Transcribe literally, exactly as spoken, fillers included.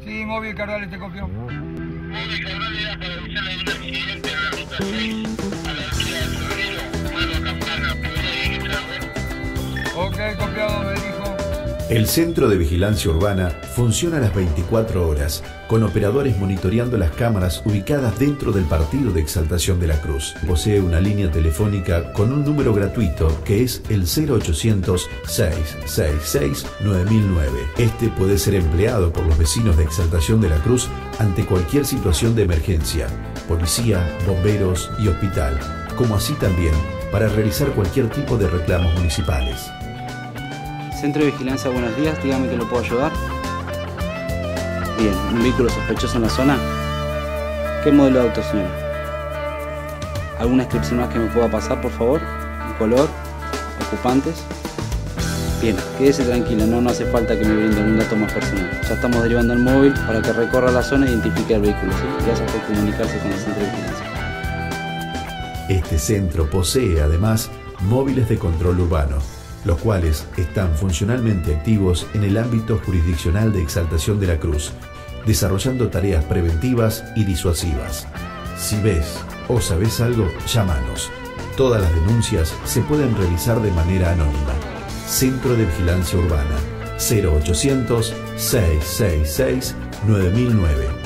Sí, móvil Cardales te copió. Móvil Cardales era para avisarle de un accidente en la ruta seis, a la altura de febrero, mano campana, ¿podría ir a Ok, copiado, me dijo. El Centro de Vigilancia Urbana funciona a las veinticuatro horas, con operadores monitoreando las cámaras ubicadas dentro del partido de Exaltación de la Cruz. Posee una línea telefónica con un número gratuito que es el cero ochocientos, seis seis seis, nueve mil nueve. Este puede ser empleado por los vecinos de Exaltación de la Cruz ante cualquier situación de emergencia, policía, bomberos y hospital, como así también para realizar cualquier tipo de reclamos municipales. Centro de Vigilancia, buenos días, dígame que lo puedo ayudar. Bien, un vehículo sospechoso en la zona. ¿Qué modelo de auto, señora? ¿Alguna inscripción más que me pueda pasar, por favor? ¿Un color? ¿Ocupantes? Bien, quédese tranquilo, no, no hace falta que me brinde algún dato más personal. Ya estamos derivando el móvil para que recorra la zona e identifique el vehículo, ¿sí? Gracias por comunicarse con el Centro de Vigilancia. Este centro posee además móviles de control urbano, los cuales están funcionalmente activos en el ámbito jurisdiccional de Exaltación de la Cruz, desarrollando tareas preventivas y disuasivas. Si ves o sabes algo, llámanos. Todas las denuncias se pueden realizar de manera anónima. Centro de Vigilancia Urbana, cero ochocientos, seis seis seis, nueve mil nueve.